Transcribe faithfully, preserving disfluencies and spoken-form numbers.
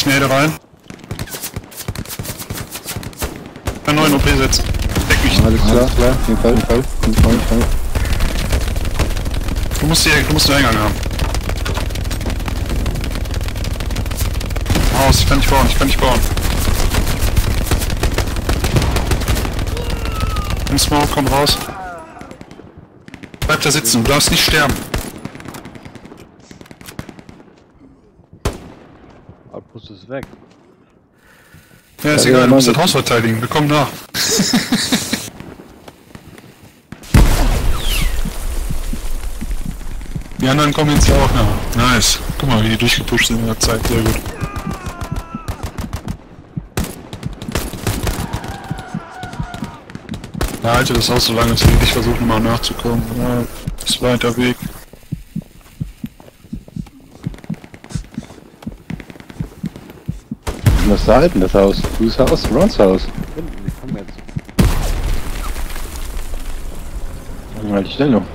Ich nähe rein. Einen neuen O P setzen. Deck mich. Alles klar, klar. Den Fall, den Fall. Den Fall, den Fall. Du musst, die, du musst den Eingang haben. Haus, ich kann nicht bauen, ich kann nicht bauen. Ein Smoke, komm raus. Bleib da sitzen, du darfst nicht sterben. Outpost ist weg. Ja, ist Ja, egal, ja, du musst das Mann. Haus verteidigen, wir kommen nach. Die anderen kommen jetzt ja auch nach. Nice. Guck mal, wie die durchgepusht sind in der Zeit, sehr gut. Ja, halte das Haus so lange, dass wir nicht versuchen mal nachzukommen. Ja, ist weiter Weg. Du musst da halten, das Haus. Whose Haus? Rons Haus. Hinten, ich komm jetzt. Halt die Stellung.